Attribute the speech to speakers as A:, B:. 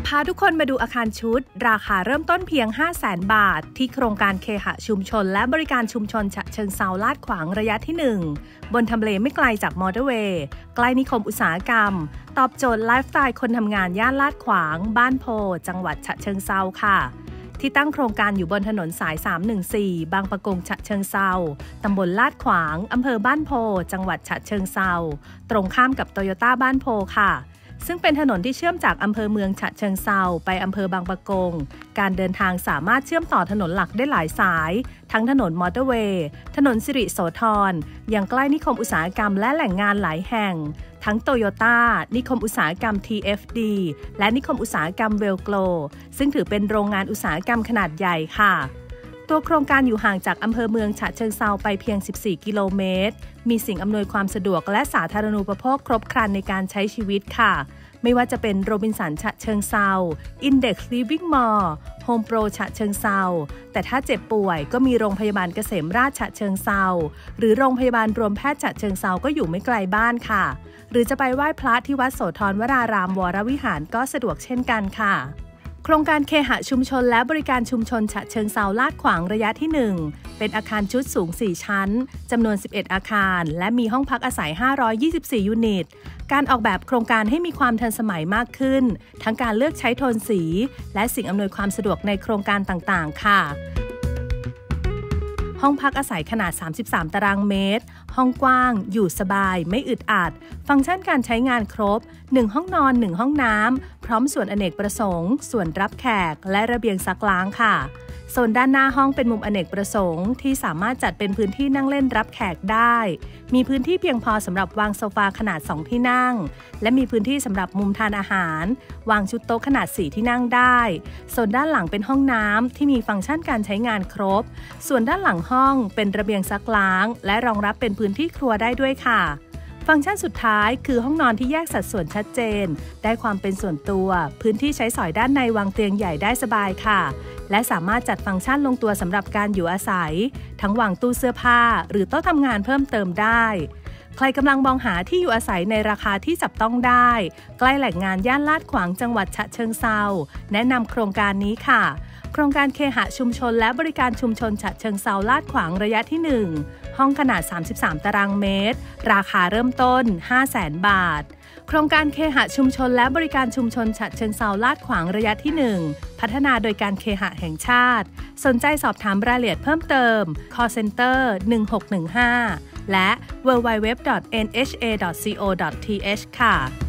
A: พาทุกคนมาดูอาคารชุดราคาเริ่มต้นเพียง 500,000 บาทที่โครงการเคหะชุมชนและบริการชุมชนฉะเชิงเทราลาดขวางระยะที่ 1บนทำเลไม่ไกลจากมอเตอร์เวย์ใกล้นิคมอุตสาหกรรมตอบโจทย์ไลฟ์สไตล์คนทำงานย่านลาดขวางบ้านโพจังหวัดฉะเชิงเทราค่ะที่ตั้งโครงการอยู่บนถนนสาย 314 บางปะกงฉะเชิงเทราตำบลลาดขวางอำเภอบ้านโพจังหวัดฉะเชิงเทราตรงข้ามกับโตโยต้าบ้านโพค่ะซึ่งเป็นถนนที่เชื่อมจากอำเภอเมืองฉะเชิงเทราไปอำเภอบางปะกงการเดินทางสามารถเชื่อมต่อถนนหลักได้หลายสายทั้งถนนมอเตอร์เวย์ถนนสิริโสธรยังใกล้นิคมอุตสาหกรรมและแหล่งงานหลายแห่งทั้งโตโยต้านิคมอุตสาหกรรม TFD และนิคมอุตสาหกรรมเวลโกลซึ่งถือเป็นโรงงานอุตสาหกรรมขนาดใหญ่ค่ะตัวโครงการอยู่ห่างจากอำเภอเมืองฉะเชิงเทราไปเพียง 14 กิโลเมตรมีสิ่งอำนวยความสะดวกและสาธารณูปโภคครบครันในการใช้ชีวิตค่ะไม่ว่าจะเป็นโรบินสันฉะเชิงเทรา Index Living Mall Home Pro ฉะเชิงเทราแต่ถ้าเจ็บป่วยก็มีโรงพยาบาลเกษมราชฉะเชิงเทราหรือโรงพยาบาลรวมแพทย์ฉะเชิงเทราก็อยู่ไม่ไกลบ้านค่ะหรือจะไปไหว้พระที่วัดโสธรวรารามวรวิหารก็สะดวกเช่นกันค่ะโครงการเคหะชุมชนและบริการชุมชนฉะเชิงเทราลาดขวางระยะที่ 1เป็นอาคารชุดสูง 4 ชั้นจำนวน 11 อาคารและมีห้องพักอาศัย 524 ยูนิตการออกแบบโครงการให้มีความทันสมัยมากขึ้นทั้งการเลือกใช้โทนสีและสิ่งอำนวยความสะดวกในโครงการต่างๆค่ะห้องพักอาศัยขนาด 33 ตารางเมตรห้องกว้างอยู่สบายไม่อึดอัดฟังก์ชันการใช้งานครบ1ห้องนอน1ห้องน้ำพร้อมส่วนอเนกประสงค์ส่วนรับแขกและระเบียงซักล้างค่ะโซนด้านหน้าห้องเป็นมุมอเนกประสงค์ที่สามารถจัดเป็นพื้นที่นั่งเล่นรับแขกได้มีพื้นที่เพียงพอสำหรับวางโซฟาขนาด2ที่นั่งและมีพื้นที่สำหรับมุมทานอาหารวางชุดโต๊ะขนาด4ที่นั่งได้โซนด้านหลังเป็นห้องน้ำที่มีฟังก์ชันการใช้งานครบส่วนด้านหลังห้องเป็นระเบียงซักล้างและรองรับเป็นพื้นที่ครัวได้ด้วยค่ะฟังก์ชันสุดท้ายคือห้องนอนที่แยกสัดส่วนชัดเจนได้ความเป็นส่วนตัวพื้นที่ใช้สอยด้านในวางเตียงใหญ่ได้สบายค่ะและสามารถจัดฟังก์ชันลงตัวสำหรับการอยู่อาศัยทั้งวางตู้เสื้อผ้าหรือโต๊ะทำงานเพิ่มเติมได้ใครกำลังมองหาที่อยู่อาศัยในราคาที่จับต้องได้ใกล้แหล่งงานย่านลาดขวางจังหวัดฉะเชิงเทราแนะนำโครงการนี้ค่ะโครงการเคหะชุมชนและบริการชุมชนฉะเชิงเทราลาดขวางระยะที่ 1ห้องขนาด 33 ตารางเมตรราคาเริ่มต้น 500,000 บาทโครงการเคหะชุมชนและบริการชุมชนฉะเชิงเทราลาดขวางระยะที่ 1พัฒนาโดยการเคหะแห่งชาติสนใจสอบถามรายละเอียดเพิ่มเติม call center 1615และ www.nha.co.th ค่ะ